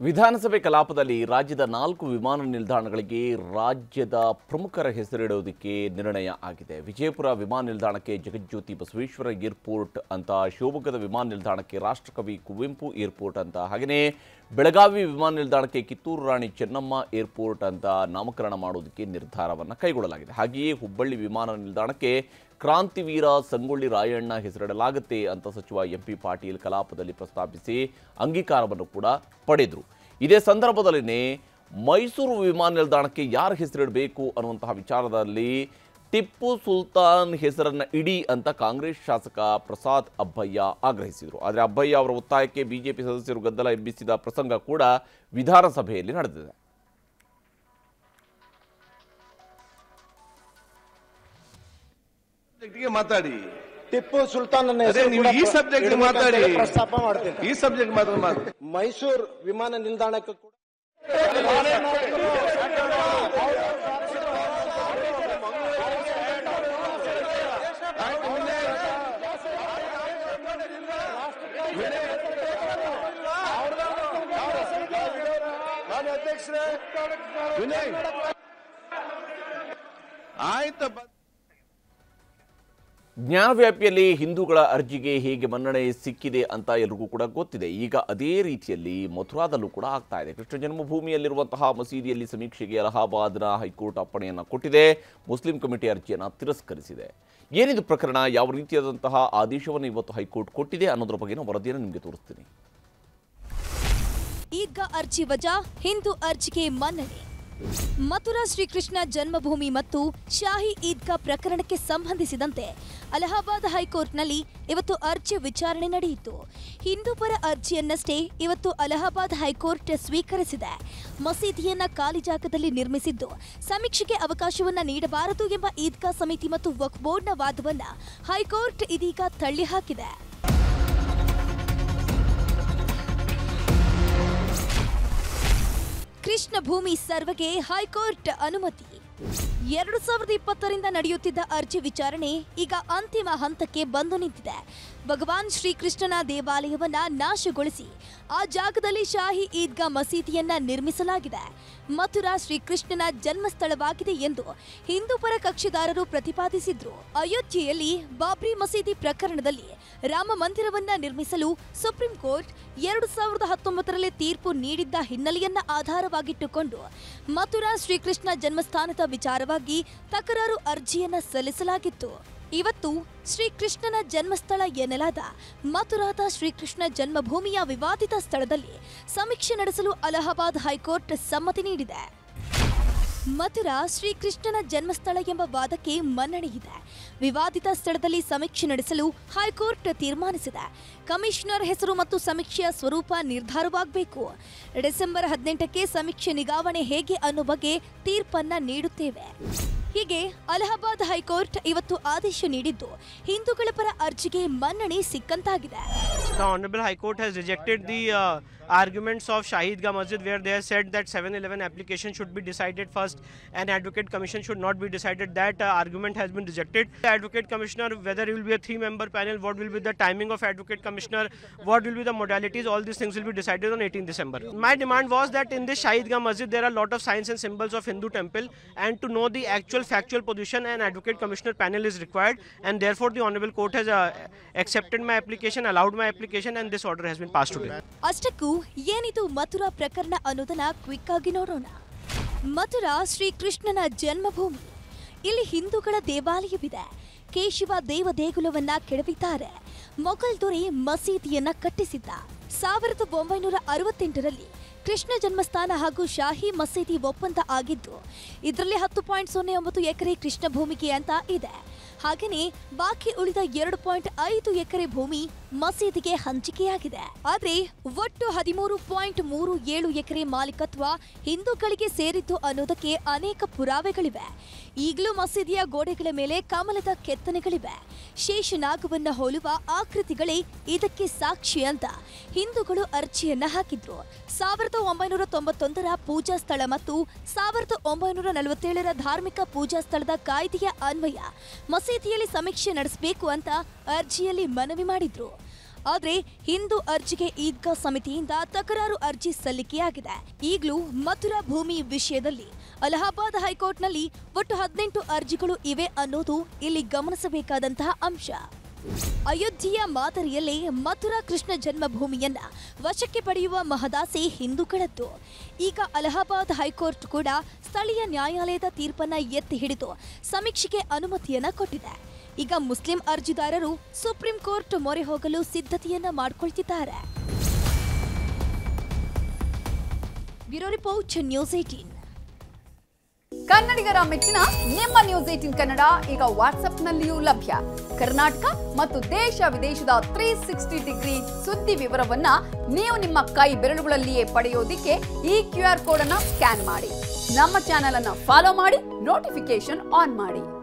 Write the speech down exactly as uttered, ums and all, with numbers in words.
ವಿಧಾನಸಭೆ ಕಲಾಪದಲ್ಲಿ ರಾಜ್ಯದ ನಾಲ್ಕು ವಿಮಾನ ನಿಲ್ದಾಣಗಳಿಗೆ ರಾಜ್ಯದ ಪ್ರಮುಖರ ಹೆಸರಿಡುವುದಕ್ಕೆ ನಿರ್ಣಯ ಆಗಿದೆ. ವಿಜಯಪುರ ವಿಮಾನ ನಿಲ್ದಾಣಕ್ಕೆ ಜಗಜ್ಯೋತಿ ಬಸವೇಶ್ವರ ಏರ್ಪೋರ್ಟ್ ಅಂತ, ಶಿವಮೊಗ್ಗದ ವಿಮಾನ ನಿಲ್ದಾಣಕ್ಕೆ ರಾಷ್ಟ್ರಕವಿ ಕುವೆಂಪು ಏರ್ಪೋರ್ಟ್ ಅಂತ, ಹಾಗೆಯೇ ಬೆಳಗಾವಿ ವಿಮಾನ ನಿಲ್ದಾಣಕ್ಕೆ ಕಿತ್ತೂರು ರಾಣಿ ಚೆನ್ನಮ್ಮ ಏರ್ಪೋರ್ಟ್ ಅಂತ ನಾಮಕರಣ ಮಾಡುವುದಕ್ಕೆ ನಿರ್ಧಾರವನ್ನು ಕೈಗೊಳ್ಳಲಾಗಿದೆ. ಹಾಗೆಯೇ ಹುಬ್ಬಳ್ಳಿ ವಿಮಾನ ನಿಲ್ದಾಣಕ್ಕೆ ಕ್ರಾಂತಿವೀರ ಸಂಗೊಳ್ಳಿ ರಾಯಣ್ಣ ಹೆಸರಿಡಲಾಗುತ್ತೆ ಅಂತ ಸಚಿವ ಎಂ ಪಿ ಪಾಟೀಲ್ ಕಲಾಪದಲ್ಲಿ ಪ್ರಸ್ತಾಪಿಸಿ ಅಂಗೀಕಾರವನ್ನು ಕೂಡ ಪಡೆದರು. ಇದೇ ಸಂದರ್ಭದಲ್ಲಿನೇ ಮೈಸೂರು ವಿಮಾನ ನಿಲ್ದಾಣಕ್ಕೆ ಯಾರ ಹೆಸರಿಡಬೇಕು ಅನ್ನುವಂತಹ ವಿಚಾರದಲ್ಲಿ ಟಿಪ್ಪು ಸುಲ್ತಾನ್ ಹೆಸರನ್ನು ಇಡಿ ಅಂತ ಕಾಂಗ್ರೆಸ್ ಶಾಸಕ ಪ್ರಸಾದ್ ಅಬ್ಬಯ್ಯ ಆಗ್ರಹಿಸಿದರು. ಆದರೆ ಅಬ್ಬಯ್ಯ ಅವರ ಒತ್ತಾಯಕ್ಕೆ ಬಿಜೆಪಿ ಸದಸ್ಯರು ಗದ್ದಲ ಎಬ್ಬಿಸಿದ ಪ್ರಸಂಗ ಕೂಡ ವಿಧಾನಸಭೆಯಲ್ಲಿ ನಡೆದಿದೆ. ಮಾತಾಡಿ ಟಿಪ್ಪು ಸುಲ್ತಾನ್ ಈ ಸಬ್ಜೆಕ್ಟ್ ಮಾತಾಡಿ ಪ್ರಸ್ತಾಪ ಮಾಡ್ತೀನಿ. ಈ ಸಬ್ಜೆಕ್ಟ್ ಮಾತಾಡಿ. ಮೈಸೂರು ವಿಮಾನ ನಿಲ್ದಾಣಕ್ಕೆ ಕೂಡ ಆಯ್ತು. ಜ್ಞಾನವ್ಯಾಪಿಯಲ್ಲಿ ಹಿಂದೂಗಳ ಅರ್ಜಿಗೆ ಹೇಗೆ ಮನ್ನಣೆ ಸಿಕ್ಕಿದೆ ಅಂತ ಎಲ್ರಿಗೂ ಕೂಡ ಗೊತ್ತಿದೆ. ಈಗ ಅದೇ ರೀತಿಯಲ್ಲಿ ಮಥುರಾದಲ್ಲೂ ಕೂಡ ಆಗ್ತಾ ಇದೆ. ಕೃಷ್ಣ ಜನ್ಮಭೂಮಿಯಲ್ಲಿರುವಂತಹ ಮಸೀದಿಯಲ್ಲಿ ಸಮೀಕ್ಷೆಗೆ ಅಲಹಾಬಾದ್ನ ಹೈಕೋರ್ಟ್ ಅಪ್ಪಣೆಯನ್ನು ಕೊಟ್ಟಿದೆ. ಮುಸ್ಲಿಂ ಕಮಿಟಿ ಅರ್ಜಿಯನ್ನು ತಿರಸ್ಕರಿಸಿದೆ. ಏನಿದು ಪ್ರಕರಣ, ಯಾವ ರೀತಿಯಾದಂತಹ ಆದೇಶವನ್ನು ಇವತ್ತು ಹೈಕೋರ್ಟ್ ಕೊಟ್ಟಿದೆ ಅನ್ನೋದ್ರ ಬಗ್ಗೆ ವರದಿಯನ್ನು ನಿಮಗೆ ತೋರಿಸ್ತೀನಿ. ಈಗ ಅರ್ಜಿ ವಜಾ, ಹಿಂದೂ ಅರ್ಜಿಗೆ ಮನ್ನಣೆ. ಮಥುರಾ ಶ್ರೀಕೃಷ್ಣ ಜನ್ಮಭೂಮಿ ಮತ್ತು ಶಾಹಿ ಈದ್ಗಾ ಪ್ರಕರಣಕ್ಕೆ ಸಂಬಂಧಿಸಿದಂತೆ ಅಲಹಾಬಾದ್ ಹೈಕೋರ್ಟ್ನಲ್ಲಿ ಇವತ್ತು ಅರ್ಜಿ ವಿಚಾರಣೆ ನಡೆಯಿತು. ಹಿಂದೂ ಪರ ಅರ್ಜಿಯನ್ನಷ್ಟೇ ಇವತ್ತು ಅಲಹಾಬಾದ್ ಹೈಕೋರ್ಟ್ ಸ್ವೀಕರಿಸಿದೆ. ಮಸೀದಿಯನ್ನ ಖಾಲಿ ಜಾಗದಲ್ಲಿ ನಿರ್ಮಿಸಿದ್ದು ಸಮೀಕ್ಷೆಗೆ ಅವಕಾಶವನ್ನ ನೀಡಬಾರದು ಎಂಬ ಈದ್ಗಾ ಸಮಿತಿ ಮತ್ತು ವಕ್ಫ್ ಬೋರ್ಡ್ನ ವಾದವನ್ನ ಹೈಕೋರ್ಟ್ ಇದೀಗ ತಳ್ಳಿಹಾಕಿದೆ. ಕೃಷ್ಣ ಭೂಮಿ ಸರ್ವೆಗೆ ಹೈಕೋರ್ಟ್ ಅನುಮತಿ. ಎರಡು ಸಾವಿರದ ಇಪ್ಪತ್ತರಿಂದ ನಡೆಯುತ್ತಿದ್ದ ಅರ್ಜಿ ವಿಚಾರಣೆ ಈಗ ಅಂತಿಮ ಹಂತಕ್ಕೆ ಬಂದು ನಿಂತಿದೆ. ಭಗವಾನ್ ಶ್ರೀಕೃಷ್ಣನ ದೇವಾಲಯವನ್ನ ನಾಶಗೊಳಿಸಿ ಆ ಜಾಗದಲ್ಲಿ ಶಾಹಿ ಈದ್ಗಾ ಮಸೀದಿಯನ್ನ ನಿರ್ಮಿಸಲಾಗಿದೆ. ಮಥುರಾ ಶ್ರೀಕೃಷ್ಣನ ಜನ್ಮಸ್ಥಳವಾಗಿದೆ ಎಂದು ಹಿಂದೂ ಪರ ಕಕ್ಷಿದಾರರು ಪ್ರತಿಪಾದಿಸಿದ್ರು. ಅಯೋಧ್ಯೆಯಲ್ಲಿ ಬಾಬ್ರಿ ಮಸೀದಿ ಪ್ರಕರಣದಲ್ಲಿ ರಾಮ ಮಂದಿರವನ್ನ ನಿರ್ಮಿಸಲು ಸುಪ್ರೀಂ ಕೋರ್ಟ್ ಎರಡು ಸಾವಿರದ ಹತ್ತೊಂಬತ್ತರಲ್ಲಿ ತೀರ್ಪು ನೀಡಿದ್ದ ಹಿನ್ನೆಲೆಯನ್ನ ಆಧಾರವಾಗಿಟ್ಟುಕೊಂಡು ಮಥುರಾ ಶ್ರೀಕೃಷ್ಣ ಜನ್ಮಸ್ಥಾನದ ವಿಚಾರವಾಗಿ ತಕರಾರು ಅರ್ಜಿಯನ್ನ ಸಲ್ಲಿಸಲಾಗಿತ್ತು. ಇವತ್ತು ಶ್ರೀಕೃಷ್ಣನ ಜನ್ಮಸ್ಥಳ ಎನ್ನಲಾದ ಮಥುರಾದ ಶ್ರೀಕೃಷ್ಣ ಜನ್ಮಭೂಮಿಯ ವಿವಾದಿತ ಸ್ಥಳದಲ್ಲಿ ಸಮೀಕ್ಷೆ ನಡೆಸಲು ಅಲಹಾಬಾದ್ ಹೈಕೋರ್ಟ್ ಸಮ್ಮತಿ ನೀಡಿದೆ. ಮಥುರಾ ಶ್ರೀಕೃಷ್ಣನ ಜನ್ಮಸ್ಥಳ ಎಂಬ ವಾದಕ್ಕೆ ಮನ್ನಣೆಯಿದೆ. ವಿವಾದಿತ ಸ್ಥಳದಲ್ಲಿ ಸಮೀಕ್ಷೆ ನಡೆಸಲು ಹೈಕೋರ್ಟ್ ತೀರ್ಮಾನಿಸಿದೆ. ಕಮಿಷನರ್ ಹೆಸರು ಮತ್ತು ಸಮೀಕ್ಷೆಯ ಸ್ವರೂಪ ನಿರ್ಧಾರವಾಗಬೇಕು. ಡಿಸೆಂಬರ್ ಹದಿನೆಂಟಕ್ಕೆ ಸಮೀಕ್ಷೆ ನಿಗಾವಣೆ ಹೇಗೆ ಅನ್ನೋ ಬಗ್ಗೆ ತೀರ್ಪನ್ನ ನೀಡುತ್ತೇವೆ. ಹೀಗೆ ಅಲಹಾಬಾದ್ ಹೈಕೋರ್ಟ್ ಇವತ್ತು ಆದೇಶ ನೀಡಿದ್ದು ಹಿಂದೂಗಳ ಪರ ಅರ್ಜಿಗೆ ಮನ್ನಣೆ ಸಿಕ್ಕಂತಾಗಿದೆ. The Honorable High Court has rejected the uh, arguments of Shahi Eidgah Masjid, where they have said that seven eleven application should be decided first and Advocate Commission should not be decided. That uh, argument has been rejected. The Advocate Commissioner, whether it will be a three-member panel, what will be the timing of Advocate Commissioner, what will be the modalities, all these things will be decided on eighteenth December. My demand was that in this Shahi Eidgah Masjid there are a lot of signs and symbols of Hindu temple, and to know the actual factual position, an Advocate Commissioner panel is required, and therefore the Honorable Court has uh, accepted my application, allowed my application, and this order has been passed today. ಅಷ್ಟಕ್ಕೂ ಏನಿದು ಮಥುರಾ ಪ್ರಕರಣ ಅನ್ನೋದನ್ನ quick ಆಗಿ ನೋಡೋಣ. ಮಥುರಾ ಶ್ರೀಕೃಷ್ಣನ ಜನ್ಮಭೂಮಿ. ಇಲ್ಲಿ ಹಿಂದೂಗಳ ದೇವಾಲಯವಿದೆ. ಕೇಶವ ದೇವ ದೇಗುಲವನ್ನ ಕೆಡವಿದ್ದಾರೆ. ಮೊಘಲ್ ದೊರೆ ಮಸೀದಿಯನ್ನ ಕಟ್ಟಿಸಿದ್ದ. ಸಾವಿರದ ಒಂಬೈನೂರ ಅರವತ್ತೆಂಟರಲ್ಲಿ ಕೃಷ್ಣ ಜನ್ಮಸ್ಥಾನ ಹಾಗೂ ಶಾಹಿ ಮಸೀದಿ ಒಪ್ಪಂದ ಆಗಿದ್ದು ಇದರಲ್ಲಿ ಹತ್ತು ಪಾಯಿಂಟ್ ಸೊನ್ನೆ ಒಂಬತ್ತು ಎಕರೆ ಕೃಷ್ಣ ಭೂಮಿಗೆ ಅಂತ ಇದೆ. ಹಾಗೆಯೇ ಬಾಕಿ ಉಳಿದ ಎರಡು ಪಾಯಿಂಟ್ ಐದು ಎಕರೆ ಭೂಮಿ ಮಸೀದಿಗೆ ಹಂಚಿಕೆಯಾಗಿದೆ. ಆದರೆ ಒಟ್ಟು ಹದಿಮೂರು ಪಾಯಿಂಟ್ ಮೂರು ಏಳು ಎಕರೆ ಮಾಲೀಕತ್ವ ಹಿಂದೂಗಳಿಗೆ ಸೇರಿದ್ದು ಅನ್ನೋದಕ್ಕೆ ಅನೇಕ ಪುರಾವೆಗಳಿವೆ. ಈಗಲೂ ಮಸೀದಿಯ ಗೋಡೆಗಳ ಮೇಲೆ ಕಮಲದ ಕೆತ್ತನೆಗಳಿವೆ. ಶೇಷನಾಗವನ್ನ ಹೋಲುವ ಆಕೃತಿಗಳೇ ಇದಕ್ಕೆ ಸಾಕ್ಷಿ ಅಂತ ಹಿಂದೂಗಳು ಅರ್ಜಿಯನ್ನ ಹಾಕಿದ್ರು. ಸಾವಿರದ ಒಂಬೈನೂರ ತೊಂಬತ್ತೊಂದರ ಪೂಜಾ ಸ್ಥಳ ಮತ್ತು ಸಾವಿರದ ಒಂಬೈನೂರ ನಲವತ್ತೇಳರ ಧಾರ್ಮಿಕ ಪೂಜಾ ಸ್ಥಳದ ಕಾಯ್ದೆಯ ಅನ್ವಯ ಮಸೀದಿಯಲ್ಲಿ ಸಮೀಕ್ಷೆ ನಡೆಸಬೇಕು ಅಂತ ಅರ್ಜಿಯಲ್ಲಿ ಮನವಿ ಮಾಡಿದ್ರು. ಆದ್ರೆ ಹಿಂದೂ ಅರ್ಜಿಗೆ ಈದ್ಗಾ ಸಮಿತಿಯಿಂದ ತಕರಾರು ಅರ್ಜಿ ಸಲ್ಲಿಕೆಯಾಗಿದೆ. ಈಗಲೂ ಮಥುರಾ ಭೂಮಿ ವಿಷಯದಲ್ಲಿ ಅಲಹಾಬಾದ್ ಹೈಕೋರ್ಟ್ನಲ್ಲಿ ಒಟ್ಟು ಹದಿನೆಂಟು ಅರ್ಜಿಗಳು ಇವೆ ಅನ್ನೋದು ಇಲ್ಲಿ ಗಮನಿಸಬೇಕಾದಂತಹ ಅಂಶ. ಅಯೋಧ್ಯೆಯ ಮಾದರಿಯಲ್ಲೇ ಮಥುರಾ ಕೃಷ್ಣ ಜನ್ಮಭೂಮಿಯನ್ನ ವಶಕ್ಕೆ ಪಡೆಯುವ ಮಹದಾಸೆ ಹಿಂದೂಗಳದ್ದು. ಈಗ ಅಲಹಾಬಾದ್ ಹೈಕೋರ್ಟ್ ಕೂಡ ಸ್ಥಳೀಯ ನ್ಯಾಯಾಲಯದ ತೀರ್ಪನ್ನ ಎತ್ತಿ ಹಿಡಿದು ಸಮೀಕ್ಷೆಗೆ ಅನುಮತಿಯನ್ನ ಕೊಟ್ಟಿದೆ. ಈಗ ಮುಸ್ಲಿಂ ಅರ್ಜಿದಾರರು ಸುಪ್ರೀಂ ಕೋರ್ಟ್ ಮೊರೆ ಹೋಗಲು ಸಿದ್ಧತೆಯನ್ನ ಮಾಡಿಕೊಳ್ತಿದ್ದಾರೆ. Bureau report, news eighteen. ಕನ್ನಡಿಗರ ಮೆಚ್ಚಿನ ನಿಮ್ಮ ನ್ಯೂಸ್ ಏಟೀನ್ ಕನ್ನಡ ಈಗ ವಾಟ್ಸ್ಆಪ್ನಲ್ಲಿಯೂ ಲಭ್ಯ. ಕರ್ನಾಟಕ ಮತ್ತು ದೇಶ ವಿದೇಶದ ತ್ರೀ ಸಿಕ್ಸ್ಟಿ ಡಿಗ್ರಿ ಸುದ್ದಿ ವಿವರವನ್ನ ನೀವು ನಿಮ್ಮ ಕೈ ಬೆರಳುಗಳಲ್ಲಿಯೇ ಪಡೆಯೋದಿಕ್ಕೆ ಈ ಕ್ಯೂ ಆರ್ ಕೋಡ್ ಅನ್ನ ಸ್ಕ್ಯಾನ್ ಮಾಡಿ. ನಮ್ಮ ಚಾನೆಲ್ ಅನ್ನ ಫಾಲೋ ಮಾಡಿ, ನೋಟಿಫಿಕೇಶನ್ ಆನ್ ಮಾಡಿ.